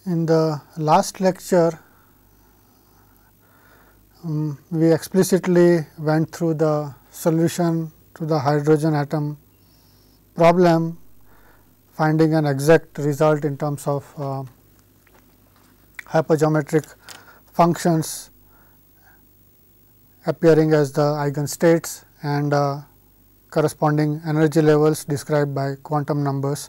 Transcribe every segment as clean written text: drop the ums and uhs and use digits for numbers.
In the last lecture, we explicitly went through the solution to the hydrogen atom problem, finding an exact result in terms of hypergeometric functions appearing as the eigenstates and corresponding energy levels described by quantum numbers.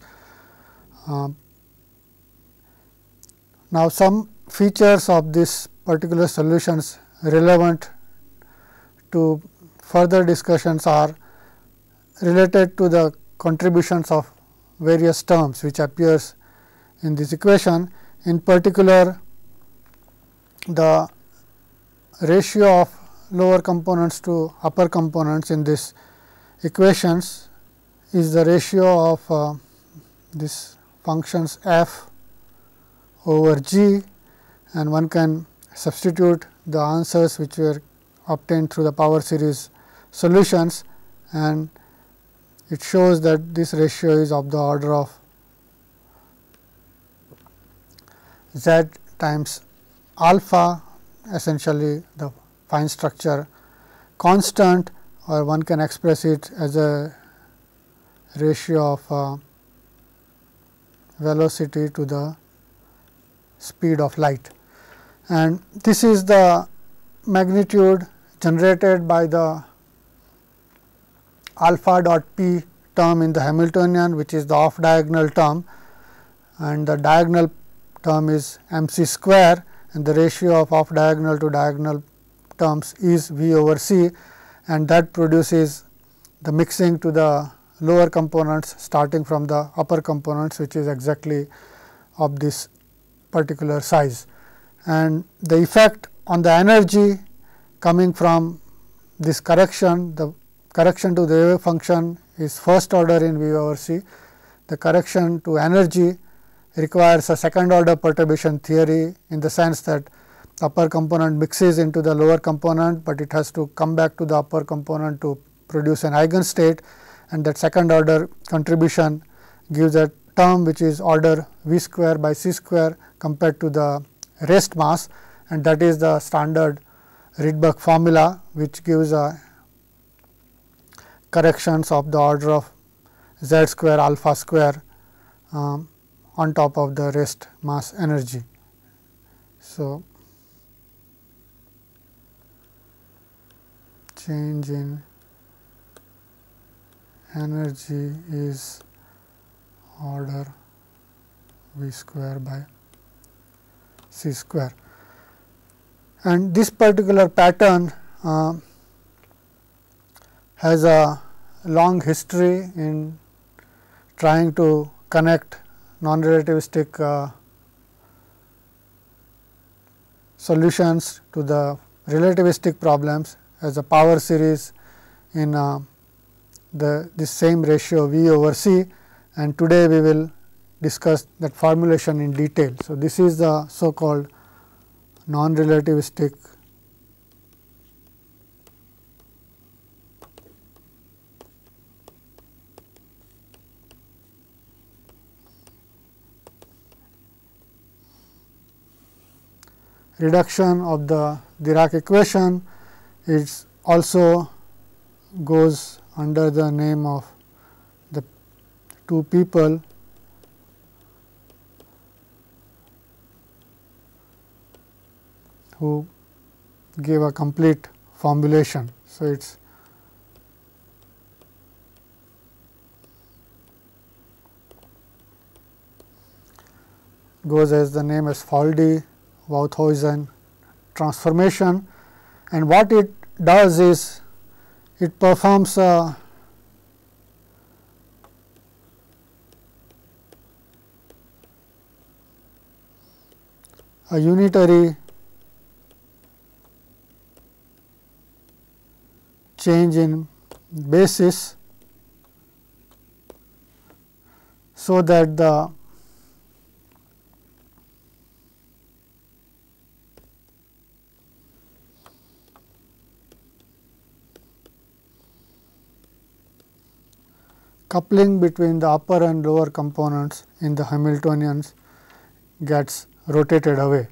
Now, some features of this particular solutions relevant to further discussions are related to the contributions of various terms which appears in this equation. In particular, the ratio of lower components to upper components in this equations is the ratio of this functions f over g, and one can substitute the answers which were obtained through the power series solutions, and it shows that this ratio is of the order of z times alpha, essentially the fine structure constant, or one can express it as a ratio of velocity to the speed of light. And this is the magnitude generated by the alpha dot p term in the Hamiltonian, which is the off diagonal term, and the diagonal term is m c square, and the ratio of off diagonal to diagonal terms is v over c, and that produces the mixing to the lower components starting from the upper components, which is exactly of this particular size. And the effect on the energy coming from this correction, the correction to the wave function is first order in v over c. The correction to energy requires a second order perturbation theory, in the sense that upper component mixes into the lower component, but it has to come back to the upper component to produce an eigenstate, and that second order contribution gives a term which is order v square by c square compared to the rest mass, and that is the standard Rydberg formula, which gives a corrections of the order of z square alpha square on top of the rest mass energy. So, change in energy is order v square by c square, and this particular pattern has a long history in trying to connect non-relativistic solutions to the relativistic problems as a power series in this same ratio v over c, and today we will discuss that formulation in detail. So, this is the so called non-relativistic reduction of the Dirac equation. It also goes under the name of the two people who gave a complete formulation. So, it goes as the name as Faldey Wouthausen transformation, and what it does is it performs a unitary change in basis, so that the coupling between the upper and lower components in the Hamiltonians gets rotated away.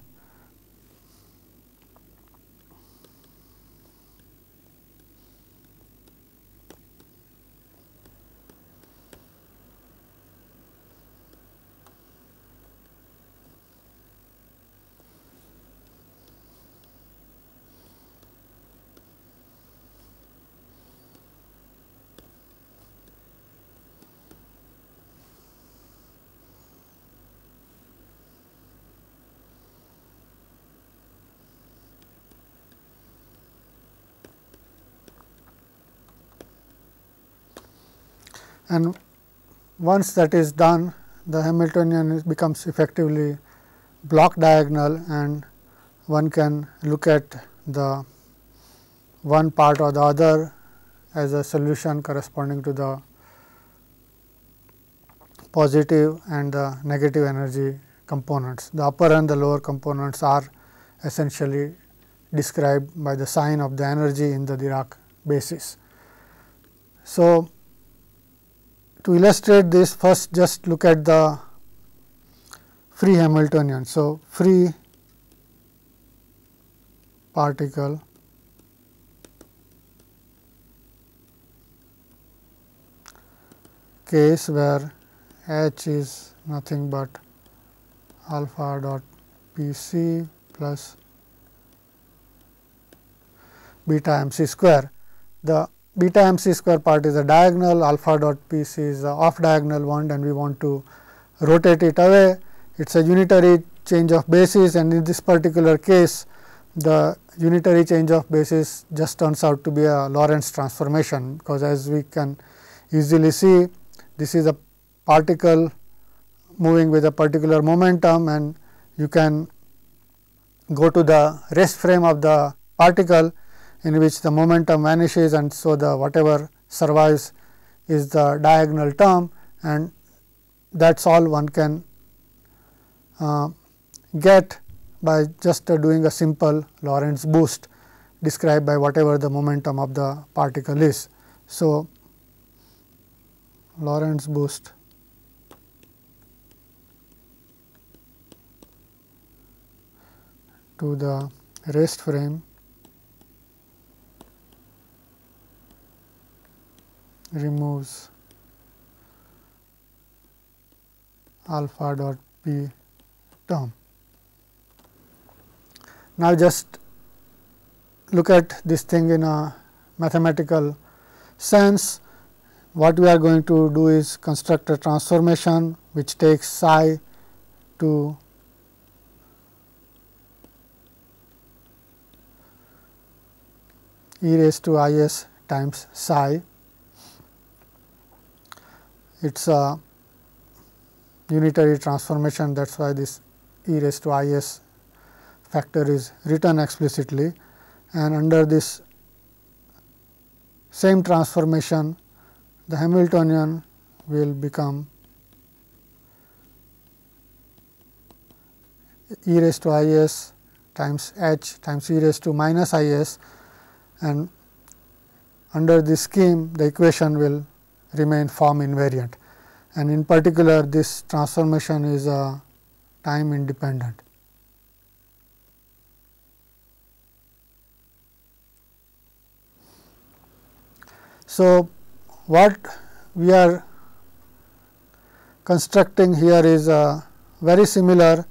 And once that is done, the Hamiltonian becomes effectively block diagonal, and one can look at the one part or the other as a solution corresponding to the positive and the negative energy components. The upper and the lower components are essentially described by the sign of the energy in the Dirac basis. So, to illustrate this, first just look at the free Hamiltonian. So, free particle case where H is nothing but alpha dot P c plus beta m c square. The beta m c square part is a diagonal, alpha dot P c is the off diagonal one, and we want to rotate it away. It is a unitary change of basis, and in this particular case the unitary change of basis just turns out to be a Lorentz transformation, because as we can easily see, this is a particle moving with a particular momentum, and you can go to the rest frame of the particle in which the momentum vanishes, and so the whatever survives is the diagonal term, and that is all one can get by just doing a simple Lorentz boost described by whatever the momentum of the particle is. So, Lorentz boost to the rest frame removes alpha dot P term. Now, just look at this thing in a mathematical sense. What we are going to do is construct a transformation which takes psi to e raised to I s times psi. It is a unitary transformation, that is why this e raised to I s factor is written explicitly, and under this same transformation the Hamiltonian will become e raised to I s times h times e raised to minus I s, and under this scheme the equation will remain form invariant, and in particular this transformation is time independent. So, what we are constructing here is very similar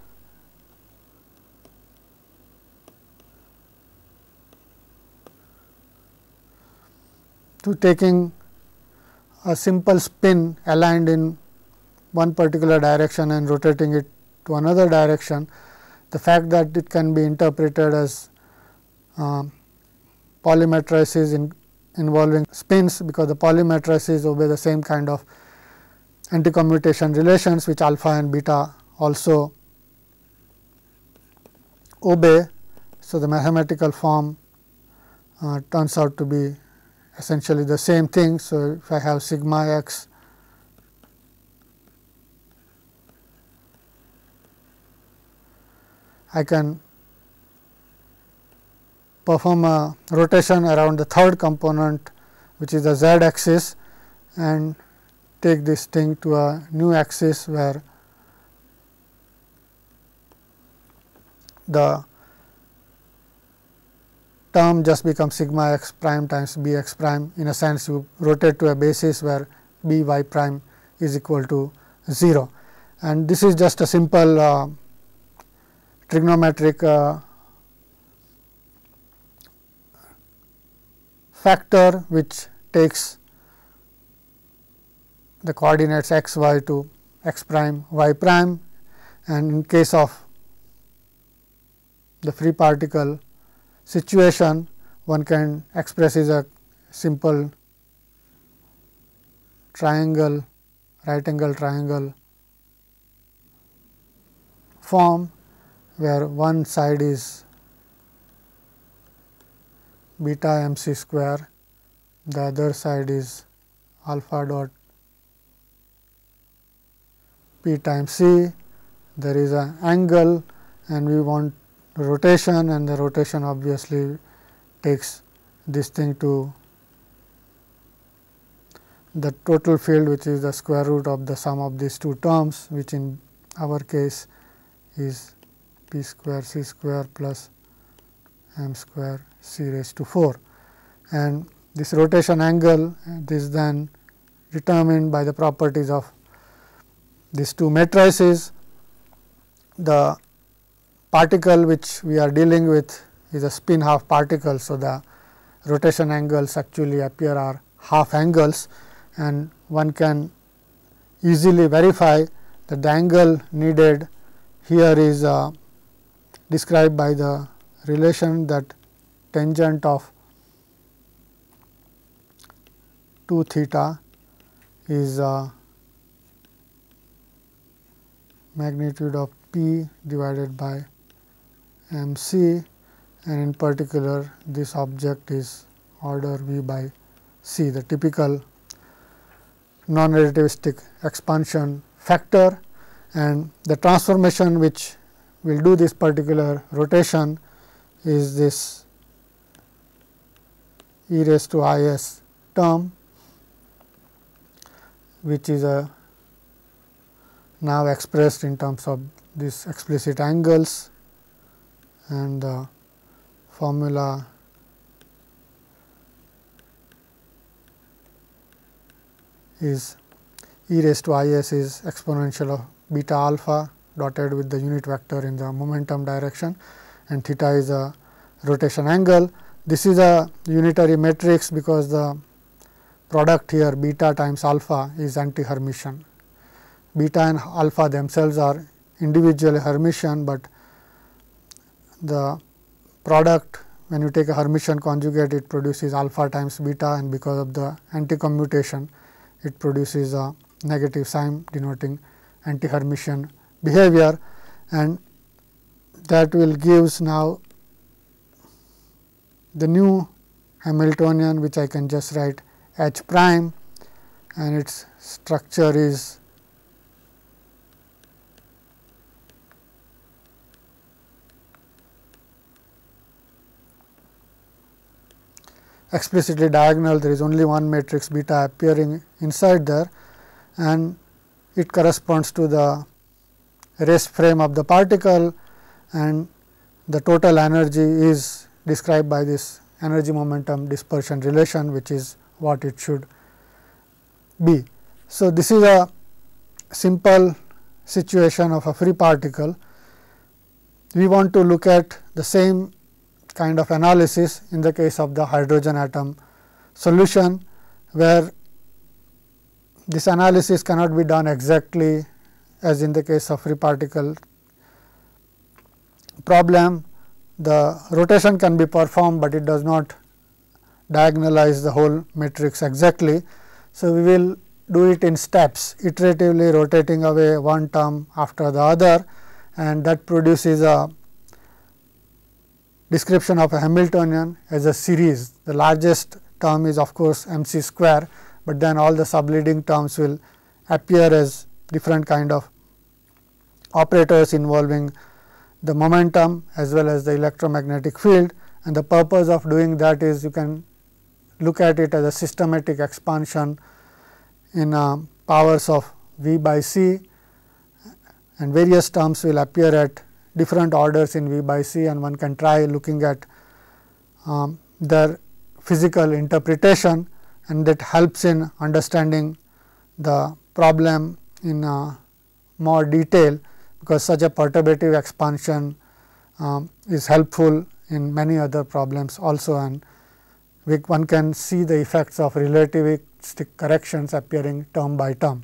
to taking a simple spin aligned in one particular direction and rotating it to another direction. The fact that it can be interpreted as polymatrices involving spins, because the polymatrices obey the same kind of anti-commutation relations which alpha and beta also obey. So, the mathematical form turns out to be essentially the same thing. So, if I have sigma x I can perform a rotation around the third component, which is the z axis, and take this thing to a new axis where the term just becomes sigma x prime times b x prime. In a sense, you rotate to a basis where b y prime is equal to 0, and this is just a simple trigonometric factor which takes the coordinates x y to x prime y prime, and in case of the free particle situation, one can express as a simple triangle, right angle triangle form, where one side is beta m c square, the other side is alpha dot p times c. There is an angle and we want rotation, and the rotation obviously takes this thing to the total field, which is the square root of the sum of these two terms, which in our case is p square c square plus m square c raised to 4. And this rotation angle is then determined by the properties of these two matrices. The particle which we are dealing with is a spin half particle. So, the rotation angles actually appear are half angles, and one can easily verify that the angle needed here is described by the relation that tangent of 2 theta is magnitude of p divided by m c, and in particular this object is order v by c, the typical non-relativistic expansion factor. And the transformation which will do this particular rotation is this e raised to I s term, which is now expressed in terms of these explicit angles, and the formula is e raised to I s is exponential of beta alpha dotted with the unit vector in the momentum direction, and theta is a rotation angle. This is a unitary matrix because the product here beta times alpha is anti-Hermitian. Beta and alpha themselves are individually Hermitian, but the product, when you take a Hermitian conjugate, it produces alpha times beta, and because of the anti-commutation it produces a negative sign denoting anti-Hermitian behavior, and that will gives now the new Hamiltonian, which I can just write H prime, and its structure is explicitly diagonal. There is only one matrix beta appearing inside there, and it corresponds to the rest frame of the particle, and the total energy is described by this energy momentum dispersion relation, which is what it should be. So, this is a simple situation of a free particle. We want to look at the same kind of analysis in the case of the hydrogen atom solution, where this analysis cannot be done exactly as in the case of free particle problem. The rotation can be performed, but it does not diagonalize the whole matrix exactly. So, we will do it in steps, iteratively rotating away one term after the other, and that produces a description of a Hamiltonian as a series. The largest term is of course m c square, but then all the subleading terms will appear as different kind of operators involving the momentum as well as the electromagnetic field, and the purpose of doing that is you can look at it as a systematic expansion in powers of v by c, and various terms will appear at different orders in V by C, and one can try looking at their physical interpretation, and that helps in understanding the problem in more detail, because such a perturbative expansion is helpful in many other problems also, and one can see the effects of relativistic corrections appearing term by term.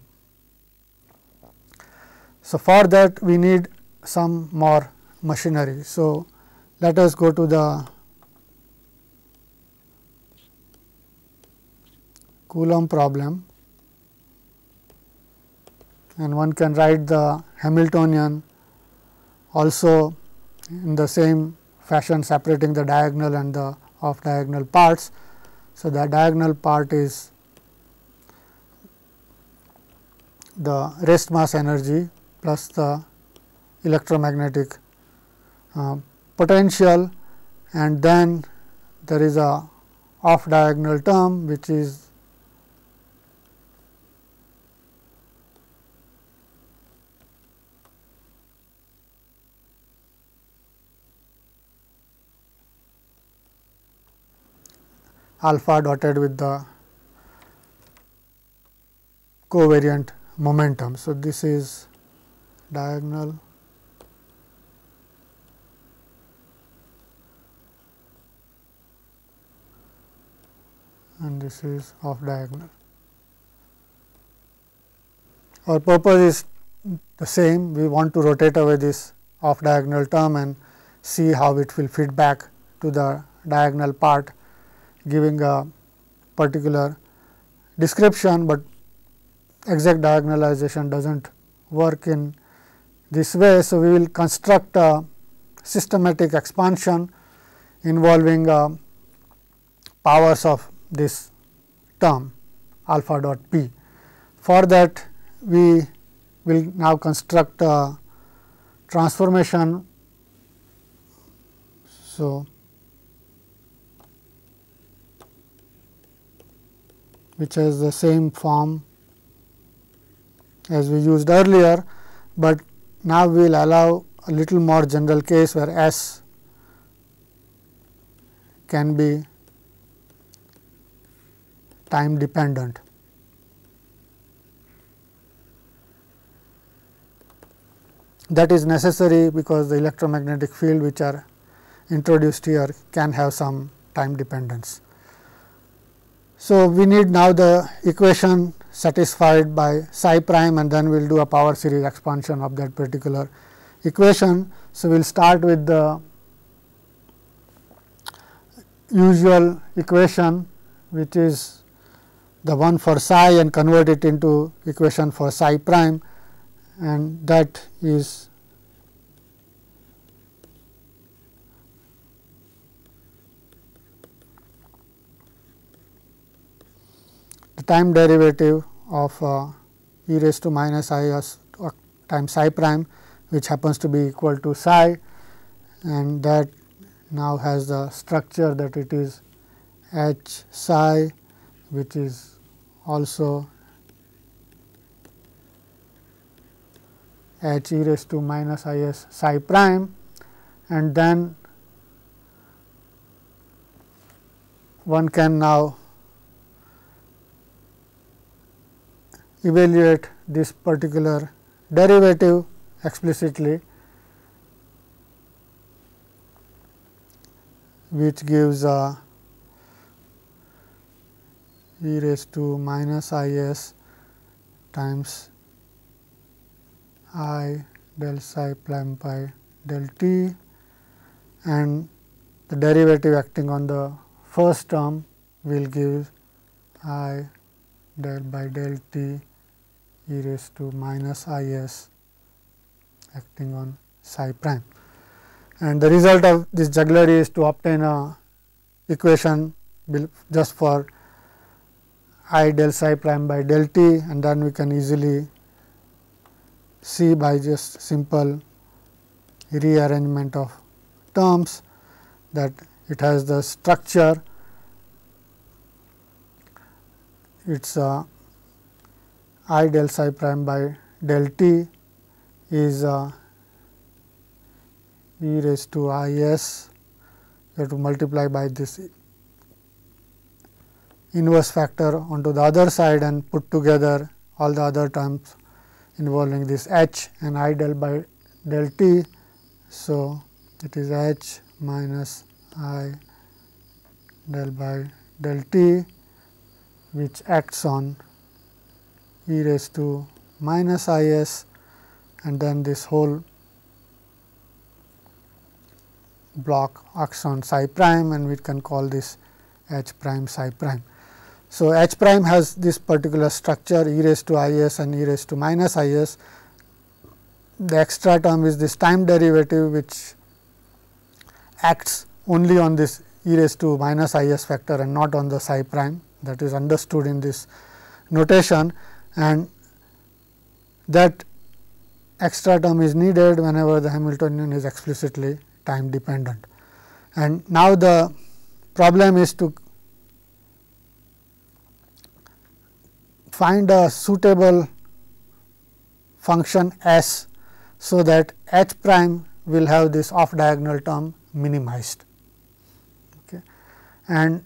So, for that we need some more machinery. So, let us go to the Coulomb problem, and one can write the Hamiltonian also in the same fashion, separating the diagonal and the off diagonal parts. So, the diagonal part is the rest mass energy plus the electromagnetic potential, and then there is a off diagonal term which is alpha dotted with the covariant momentum. So, this is diagonal and this is off diagonal. Our purpose is the same, we want to rotate away this off diagonal term and see how it will fit back to the diagonal part, giving a particular description, but exact diagonalization does not work in this way. So, we will construct a systematic expansion involving powers of this term alpha dot p. For that, we will now construct a transformation. So, which has the same form as we used earlier, but now we will allow a little more general case where S can be time dependent. That is necessary because the electromagnetic field which are introduced here can have some time dependence. So, we need now the equation satisfied by psi prime, and then we will do a power series expansion of that particular equation. So, we will start with the usual equation, which is the one for psi, and convert it into equation for psi prime, and that is the time derivative of e raised to minus I s times psi prime, which happens to be equal to psi, and that now has the structure that it is h psi, which is also h e raised to minus I s psi prime, and then one can now evaluate this particular derivative explicitly, which gives e raised to minus I s times I del psi prime by del t, and the derivative acting on the first term will give I del by del t e raised to minus I s acting on psi prime. And the result of this jugglery is to obtain a equation just for I del psi prime by del t, and then we can easily see by just simple rearrangement of terms that it has the structure. It is I del psi prime by del t is e raised to I s, you have to multiply by this inverse factor onto the other side and put together all the other terms involving this h and I del by del t. So, it is h minus I del by del t, which acts on e raised to minus I s, and then this whole block acts on psi prime, and we can call this h prime psi prime. So, h prime has this particular structure e raised to I s and e raised to minus I s. The extra term is this time derivative, which acts only on this e raised to minus I s factor and not on the psi prime. That is understood in this notation, and that extra term is needed whenever the Hamiltonian is explicitly time dependent. And now, the problem is to find a suitable function s, so that h prime will have this off diagonal term minimized. Okay. And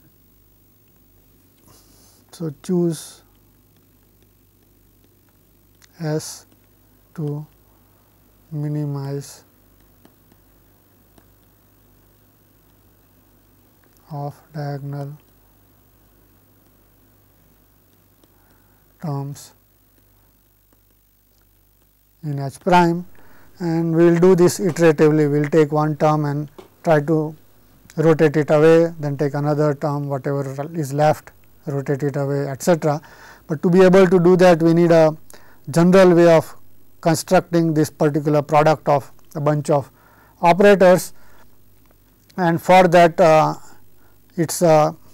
so, choose s to minimize off diagonal terms in h prime, and we will do this iteratively. We will take one term and try to rotate it away, then take another term, whatever is left, rotate it away, etc. But to be able to do that, we need a general way of constructing this particular product of a bunch of operators, and for that it is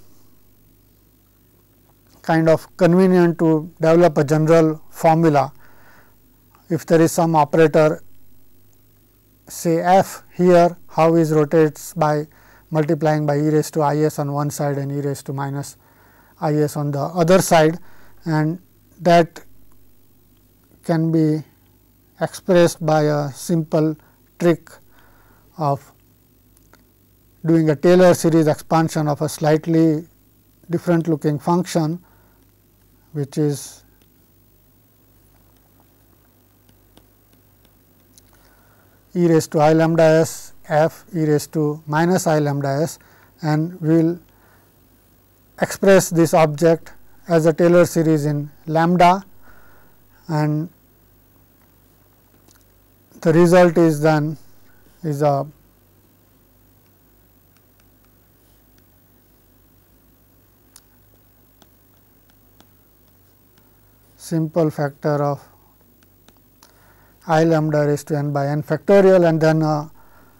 kind of convenient to develop a general formula. If there is some operator, say f here, how is rotates by multiplying by e raised to I s on one side and e raised to minus I s on the other side, and that can be expressed by a simple trick of doing a Taylor series expansion of a slightly different looking function, which is e raised to I lambda s f e raised to minus I lambda s, and we will express this object as a Taylor series in lambda, and the result is then is a simple factor of I lambda raised to n by n factorial, and then a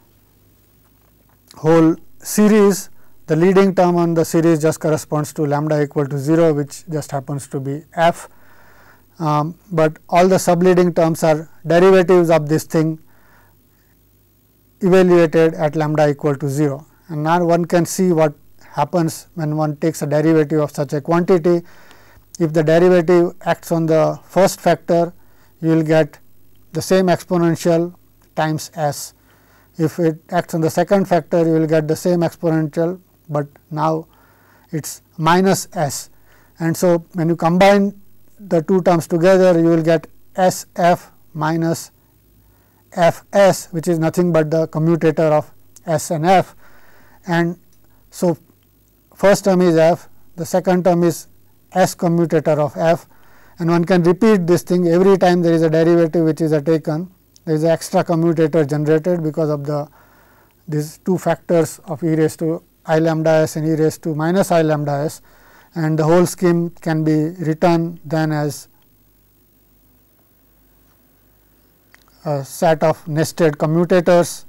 whole series. The leading term on the series just corresponds to lambda equal to 0, which just happens to be f. But all the subleading terms are derivatives of this thing evaluated at lambda equal to 0. And now one can see what happens when one takes a derivative of such a quantity. If the derivative acts on the first factor, you will get the same exponential times s. If it acts on the second factor, you will get the same exponential, but now it is minus s. And so, when you combine the two terms together, you will get s f minus f s, which is nothing but the commutator of s and f. And so, first term is f, the second term is s commutator of f, and one can repeat this thing every time there is a derivative which is taken. There is an extra commutator generated because of these two factors of e raised to I lambda s and e raised to minus I lambda s, and the whole scheme can be written then as a set of nested commutators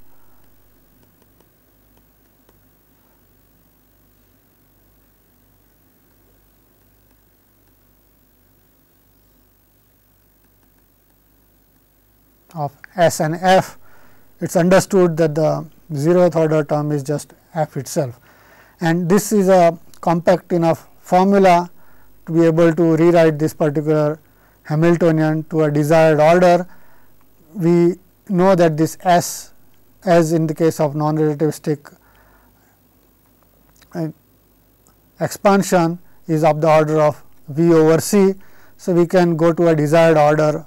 of s and f. It is understood that the 0th order term is just f itself, and this is a compact enough formula to be able to rewrite this particular Hamiltonian to a desired order. We know that this s as in the case of non-relativistic expansion is of the order of V over C. So, we can go to a desired order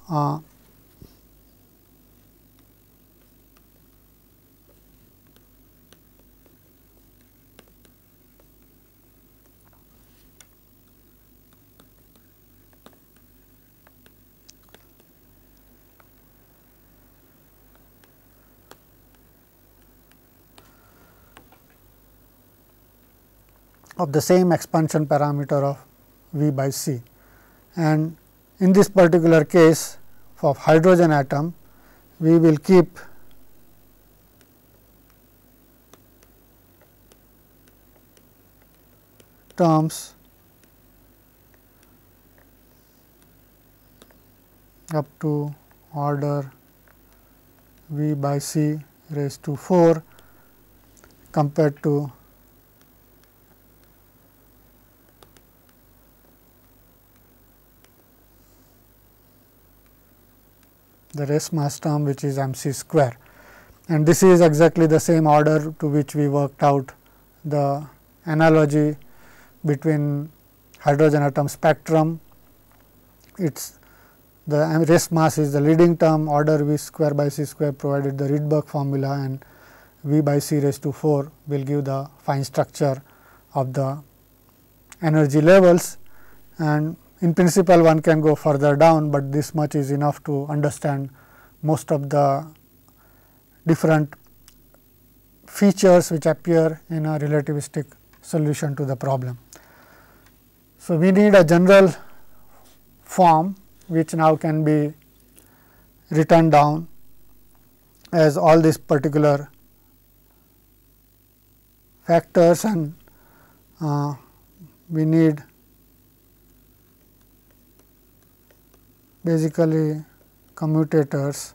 of the same expansion parameter of V by C. And in this particular case of hydrogen atom, we will keep terms up to order V by C raised to 4 compared to the rest mass term, which is m c square, and this is exactly the same order to which we worked out the analogy between hydrogen atom spectrum. It's the rest mass is the leading term, order V square by C square provided the Rydberg formula, and V by C raised to 4 will give the fine structure of the energy levels. And in principle, one can go further down, but this much is enough to understand most of the different features which appear in a relativistic solution to the problem. So, we need a general form which now can be written down as all these particular factors, and we need basically commutators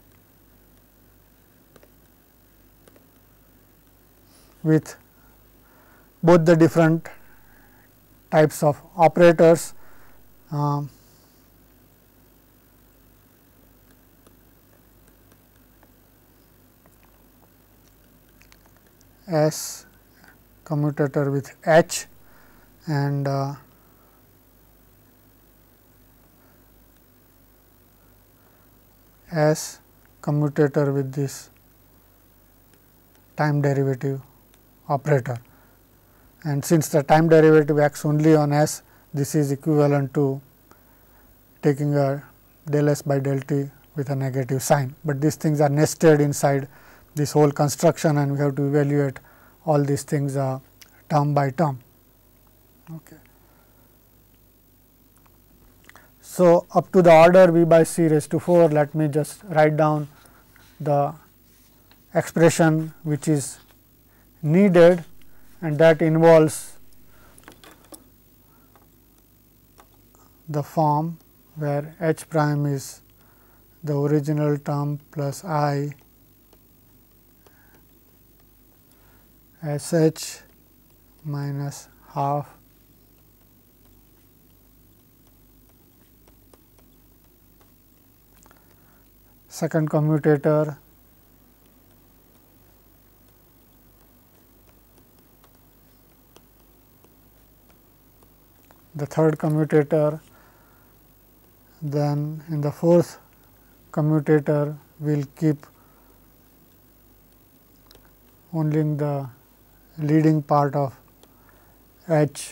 with both the different types of operators, S commutator with H and S commutator with this time derivative operator. And since the time derivative acts only on S, this is equivalent to taking a del S by del T with a negative sign, but these things are nested inside this whole construction, and we have to evaluate all these things term by term. Okay. So, up to the order V by C raised to 4, let me just write down the expression which is needed, and that involves the form where H prime is the original term plus I S H minus half second commutator the third commutator, then in the fourth commutator we will keep only in the leading part of H,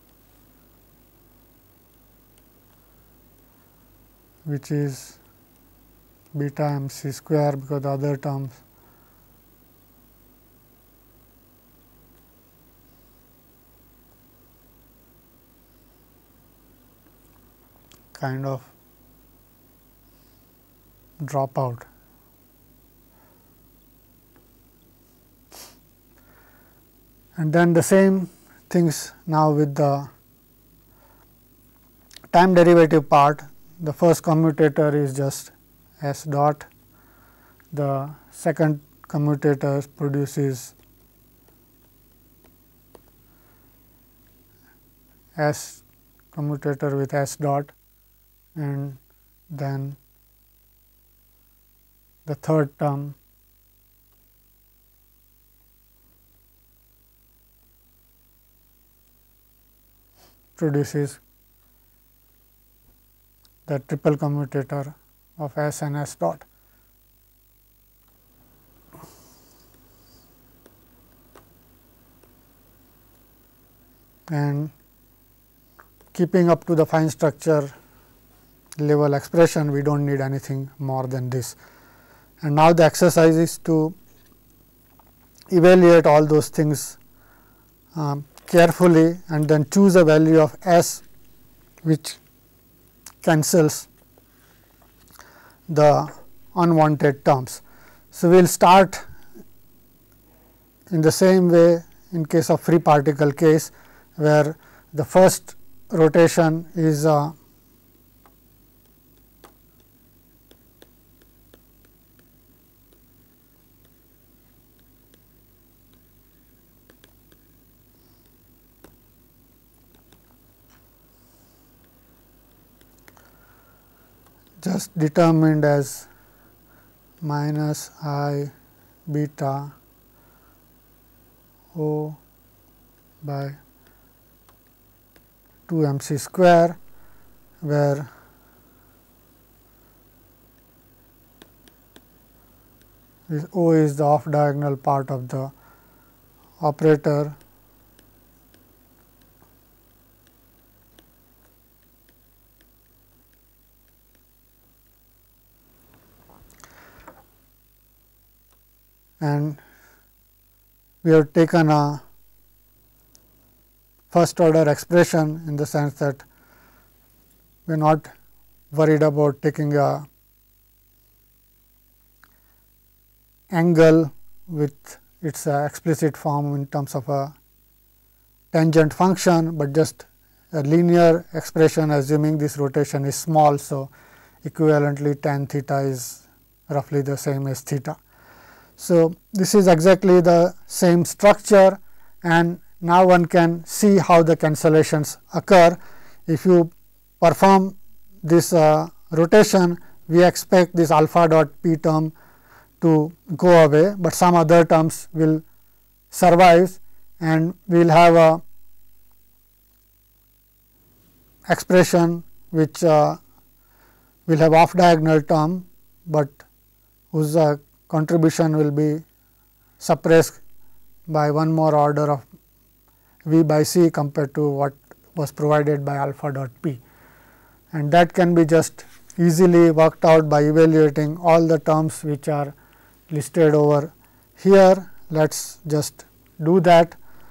which is beta m c square, because the other terms kind of drop out. And then the same things now with the time derivative part. The first commutator is just S dot, the second commutator produces S commutator with S dot, and then the third term produces the triple commutator of S and S dot. And keeping up to the fine structure level expression, we do not need anything more than this. And now the exercise is to evaluate all those things carefully and then choose a value of S which cancels the unwanted terms. So, we will start in the same way in case of free particle case, where the first rotation is just determined as minus I beta O by 2 m c square, where this O is the off diagonal part of the operator and we have taken a first order expression in the sense that we are not worried about taking a angle with its explicit form in terms of a tangent function, but just a linear expression assuming this rotation is small. So, equivalently tan theta is roughly the same as theta. So, this is exactly the same structure, and now one can see how the cancellations occur. If you perform this rotation, we expect this alpha dot p term to go away, but some other terms will survive and we will have a expression which will have off diagonal term, but whose contribution will be suppressed by one more order of V by C compared to what was provided by alpha dot p, and that can be just easily worked out by evaluating all the terms which are listed over here. Let us just do that.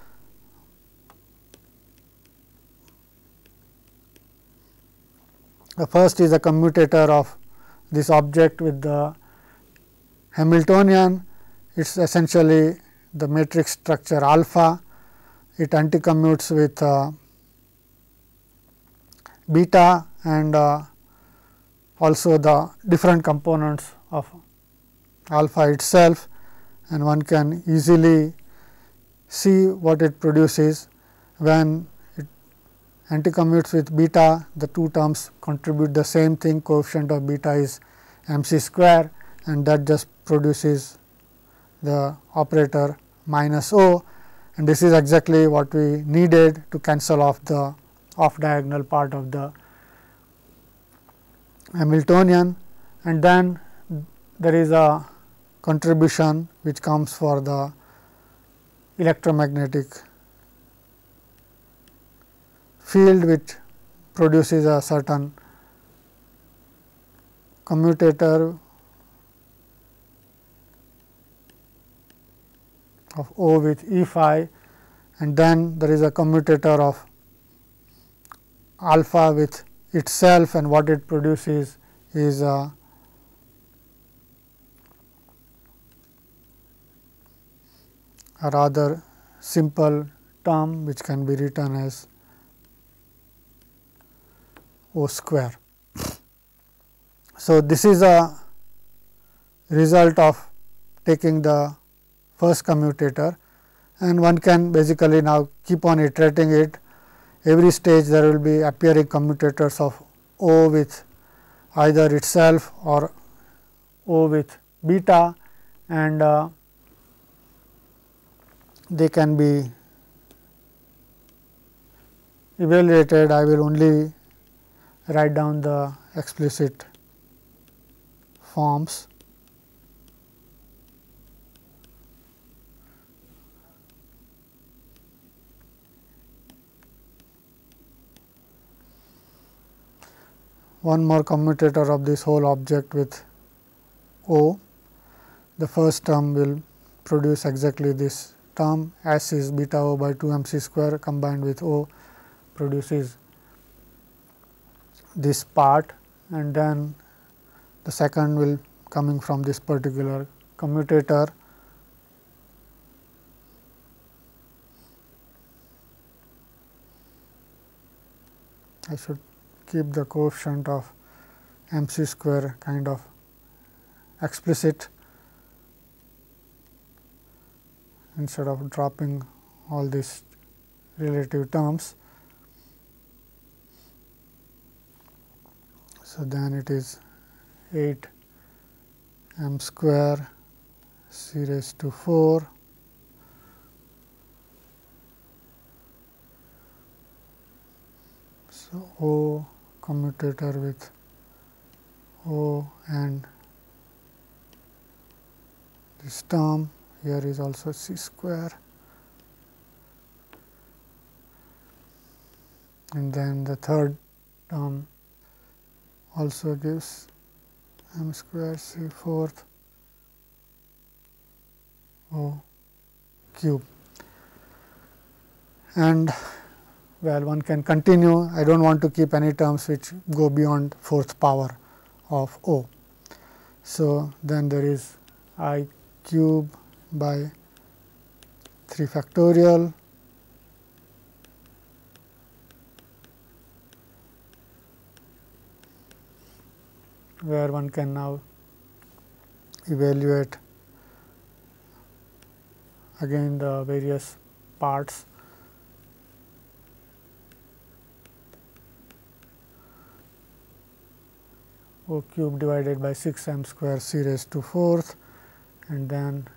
The first is a commutator of this object with the Hamiltonian. It is essentially the matrix structure alpha. It anticommutes with beta and also the different components of alpha itself, and one can easily see what it produces when it anticommutes with beta. The two terms contribute the same thing, coefficient of beta is m c square, and that just produces the operator minus O, and this is exactly what we needed to cancel off the off diagonal part of the Hamiltonian. And then there is a contribution which comes for the electromagnetic field, which produces a certain commutator of O with E phi, and then there is a commutator of alpha with itself, and what it produces is a rather simple term which can be written as O square. So, this is a result of taking the first commutator, and one can basically now keep on iterating it. Every stage there will be appearing commutators of O with either itself or O with beta, and they can be evaluated, I will only write down the explicit forms. One more commutator of this whole object with O. The first term will produce exactly this term, S is beta O by 2 m c square combined with O produces this part, and then the second will coming from this particular commutator. I should keep the coefficient of m c square kind of explicit instead of dropping all these relative terms. So, then it is 8 m square c raised to 4 so O commutator with O and this term here is also c square, and then the third term also gives m square c fourth O cube. And well, one can continue. I do not want to keep any terms which go beyond fourth power of O. So, then there is I cube by 3 factorial where one can now evaluate again the various parts. O cube divided by 6 m square c raised to 4th, and then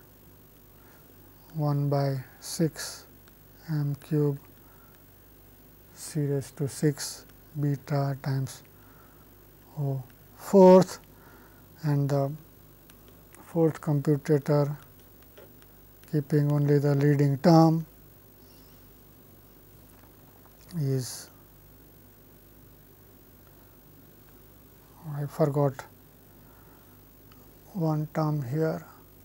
1 by 6 m cube c raised to 6 beta times O 4th, and the fourth commutator keeping only the leading term is, I forgot one term here.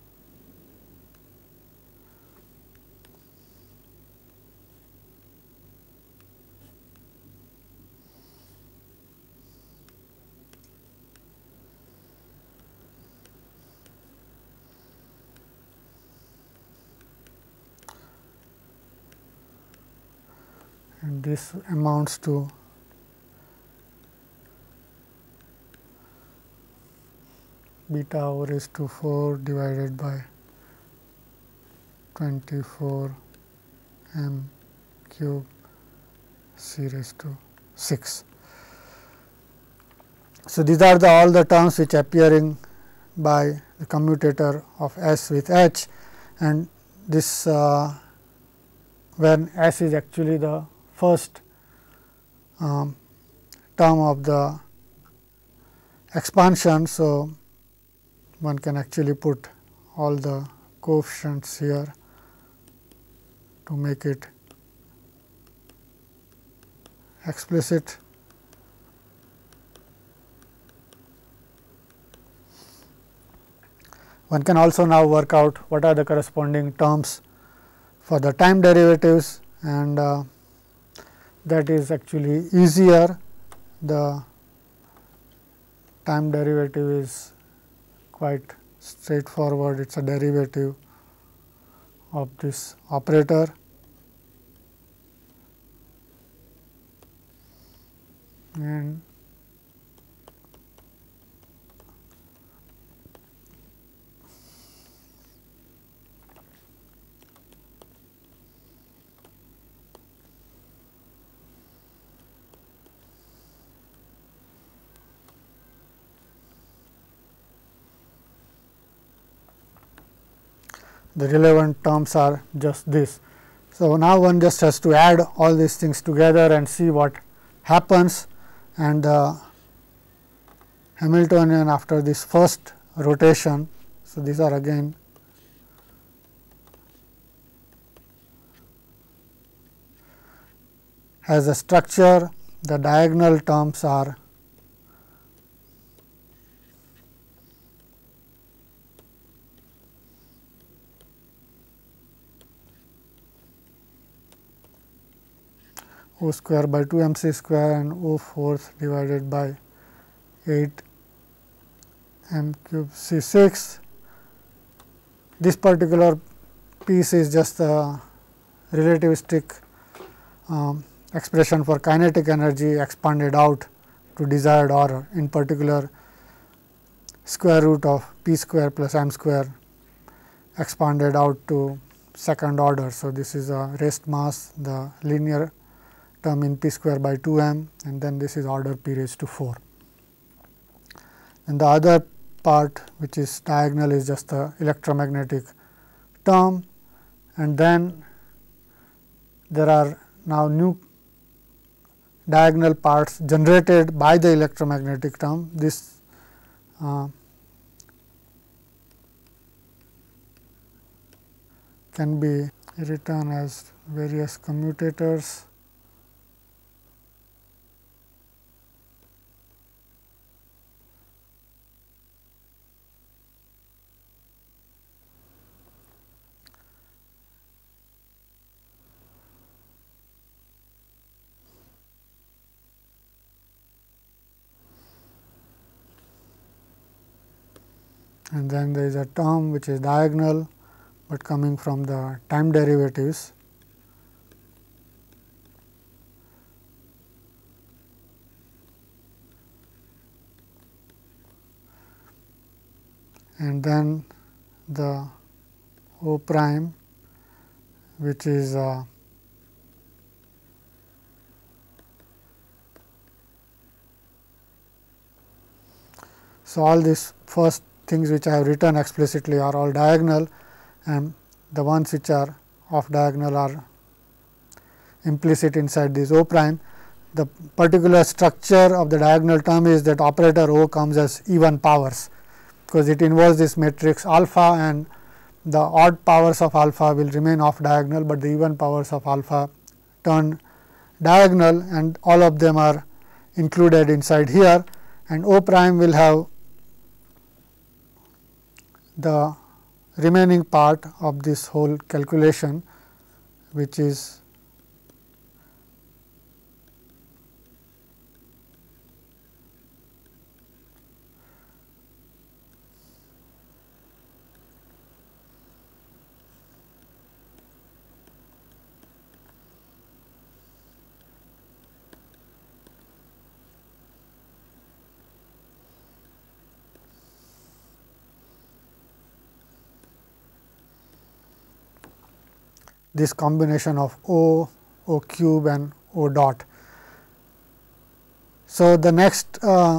And this amounts to beta O raised to 4 divided by 24 m cube c raised to 6. So, these are all the terms which appearing by the commutator of S with H, and this when S is actually the first term of the expansion. So, one can actually put all the coefficients here to make it explicit. One can also now work out what are the corresponding terms for the time derivatives, and that is actually easier. The time derivative is quite straightforward. It is a derivative of this operator, and the relevant terms are just this. So, now one just has to add all these things together and see what happens, and the Hamiltonian after this first rotation. So, these are again has a structure. The diagonal terms are O square by 2 m c square and O fourth divided by 8 m cube c 6. This particular piece is just a relativistic expression for kinetic energy expanded out to desired order, in particular square root of p square plus m square expanded out to second order. So, this is a rest mass, the linear term in p square by 2 m, and then this is order p raised to 4. And the other part which is diagonal is just the electromagnetic term, and then there are now new diagonal parts generated by the electromagnetic term. This can be written as various commutators . And then there is a term which is diagonal, but coming from the time derivatives. And then the O prime, which is so all these first things which I have written explicitly are all diagonal, and the ones which are off diagonal are implicit inside this O prime. The particular structure of the diagonal term is that operator O comes as even powers, because it involves this matrix alpha, and the odd powers of alpha will remain off diagonal, but the even powers of alpha turn diagonal, and all of them are included inside here, and O prime will have the remaining part of this whole calculation, which is this combination of O, O cube and O dot. So, the next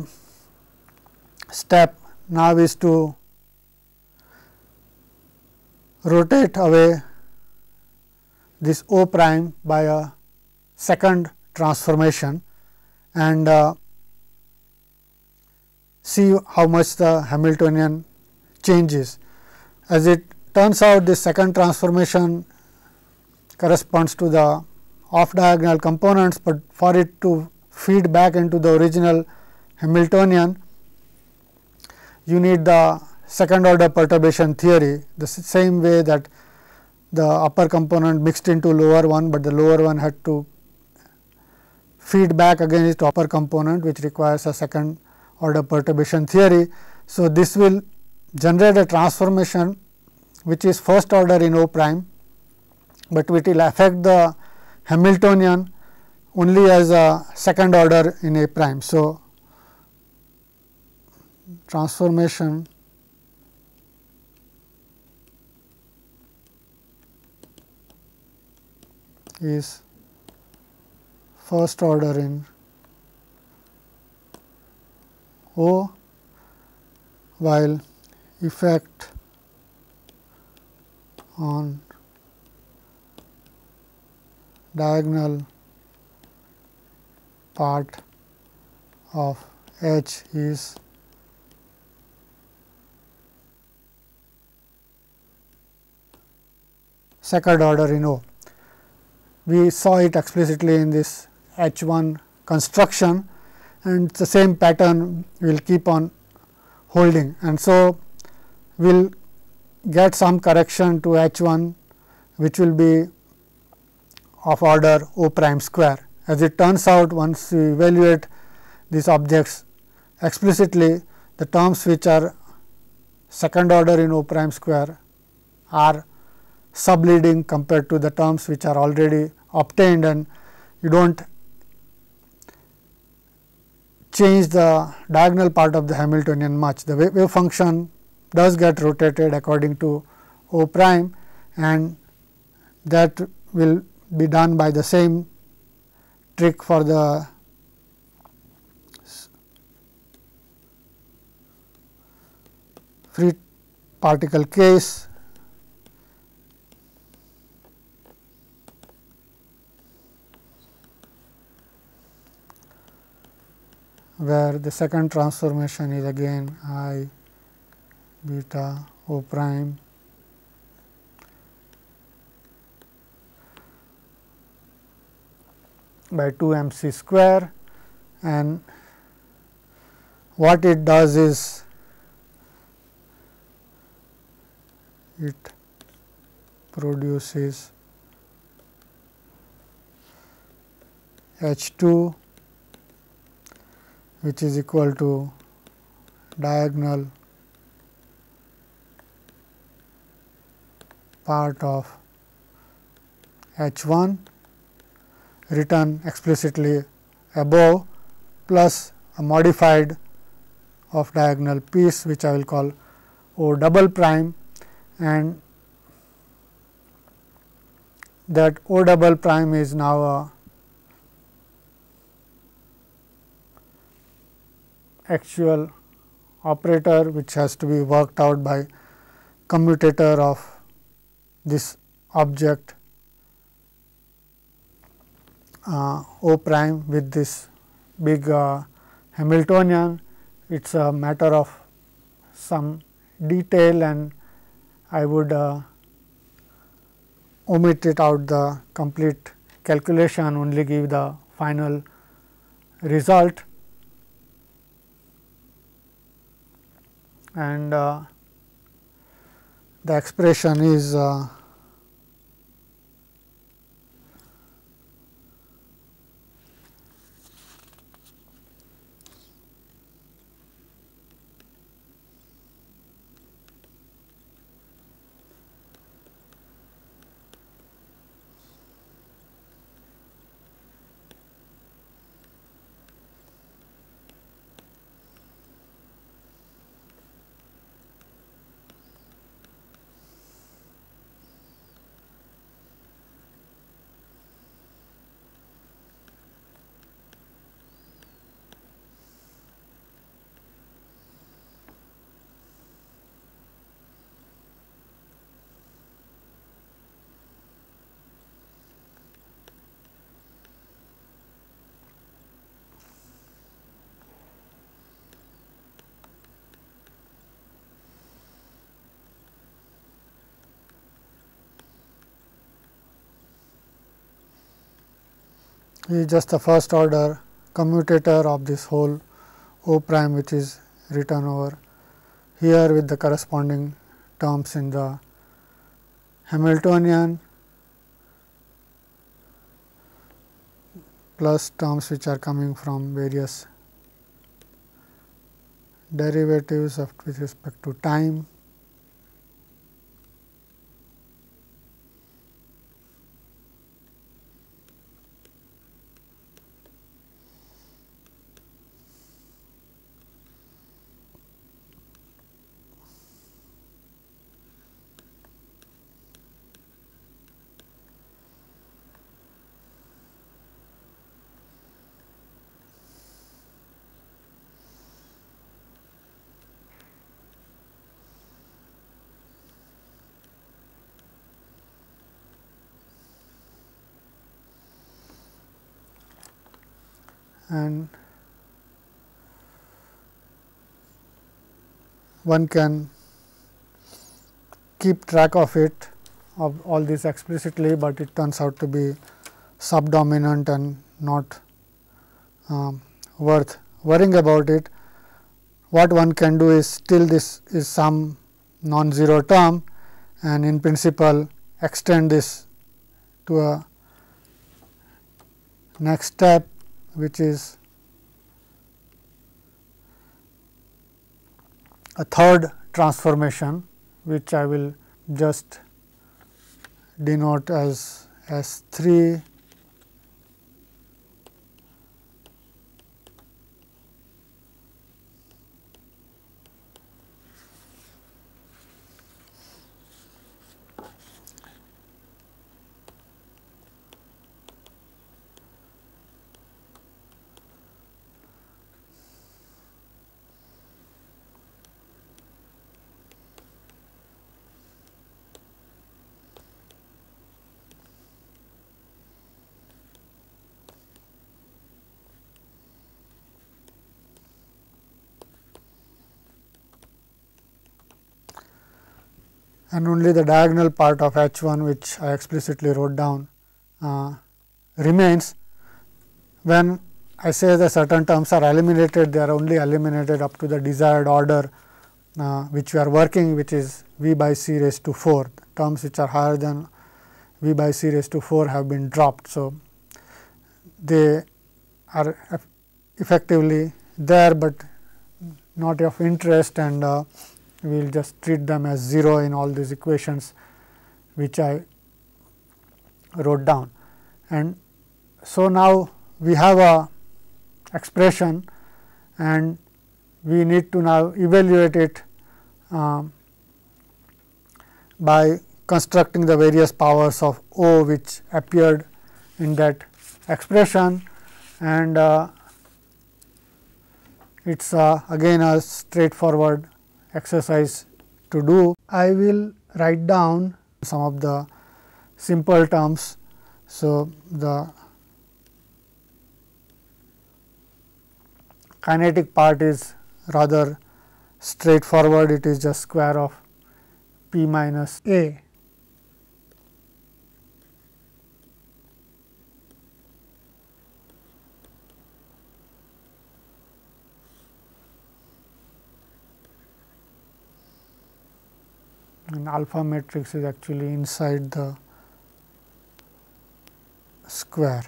step now is to rotate away this O prime by a second transformation, and see how much the Hamiltonian changes. As it turns out, this second transformation corresponds to the off diagonal components, but for it to feed back into the original Hamiltonian, you need the second order perturbation theory, the same way that the upper component mixed into lower one, but the lower one had to feed back against the upper component, which requires a second order perturbation theory. So, this will generate a transformation which is first order in O prime, but it will affect the Hamiltonian only as a second order in A prime. So, transformation is first order in O, while effect on diagonal part of H is second order in O. We saw it explicitly in this H1 construction, and the same pattern will keep on holding, and so we will get some correction to H1 which will be of order O prime square. As it turns out, once we evaluate these objects explicitly, the terms which are second order in O prime square are subleading compared to the terms which are already obtained, and you do not change the diagonal part of the Hamiltonian much. The wave function does get rotated according to O prime, and that will be done by the same trick for the free particle case, where the second transformation is again I beta O prime by 2 m c square, and what it does is it produces H 2 which is equal to diagonal part of H 1 written explicitly above, plus a modified of diagonal piece which I will call O double prime, and that O double prime is now a actual operator which has to be worked out by commutator of this object O prime with this big Hamiltonian. It is a matter of some detail, and I would omit it out the complete calculation, only give the final result, and the expression is just the first order commutator of this whole O prime, which is written over here with the corresponding terms in the Hamiltonian plus terms which are coming from various derivatives of with respect to time. and one can keep track of it, of all this explicitly, but it turns out to be subdominant and not worth worrying about it. What one can do is, still this is some non-zero term, and in principle extend this to a next step, which is a third transformation, which I will just denote as S3 . And only the diagonal part of H 1, which I explicitly wrote down, remains. When I say that certain terms are eliminated, they are only eliminated up to the desired order which we are working, which is V by C raised to 4. Terms which are higher than V by C raised to 4 have been dropped. So, they are effectively there, but not of interest, and we will just treat them as 0 in all these equations which I wrote down. And so, now we have a expression, and we need to now evaluate it by constructing the various powers of O which appeared in that expression, and it is again a straightforward exercise to do. I will write down some of the simple terms. So, the kinetic part is rather straightforward, it is just square of p minus a. And alpha matrix is actually inside the square,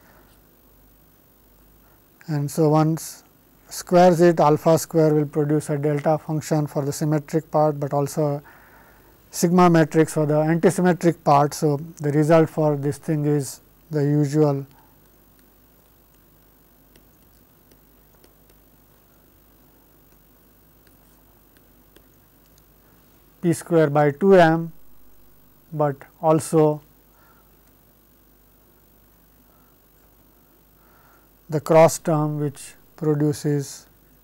and so once squares it, alpha square will produce a delta function for the symmetric part, but also a sigma matrix for the antisymmetric part. So, the result for this thing is the usual p square by 2 m, but also the cross term which produces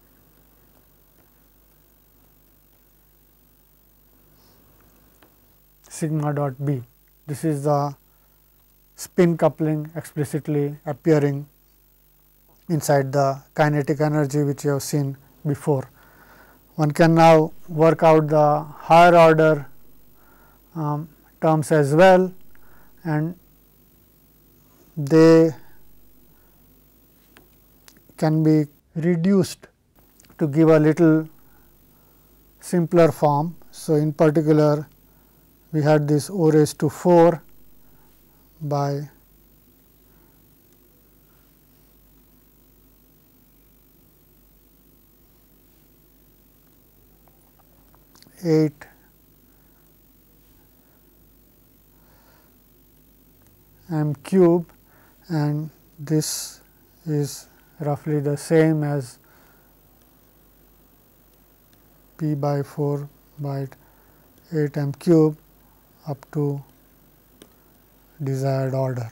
sigma dot b. This is the spin coupling explicitly appearing inside the kinetic energy which you have seen before. One can now work out the higher order terms as well, and they can be reduced to give a little simpler form. So, in particular we had this O raised to 4 by eight m cube, and this is roughly the same as p by 4 by 8 m cube up to desired order.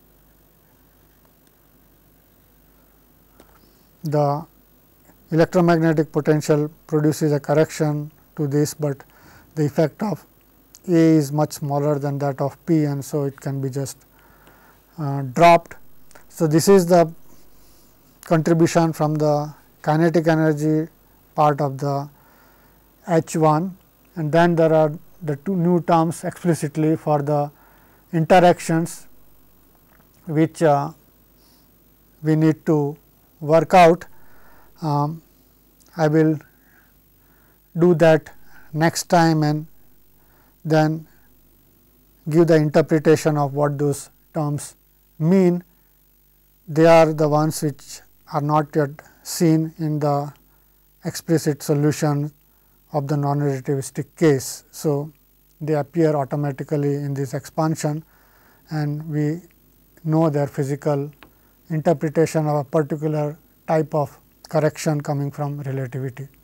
The electromagnetic potential produces a correction to this, but the effect of A is much smaller than that of P, and so it can be just dropped. So, this is the contribution from the kinetic energy part of the H1, and then there are the two new terms explicitly for the interactions which we need to work out. I will do that next time and then give the interpretation of what those terms mean. They are the ones which are not yet seen in the explicit solution of the non-relativistic case. So, they appear automatically in this expansion, and we know their physical interpretation of a particular type of correction coming from relativity.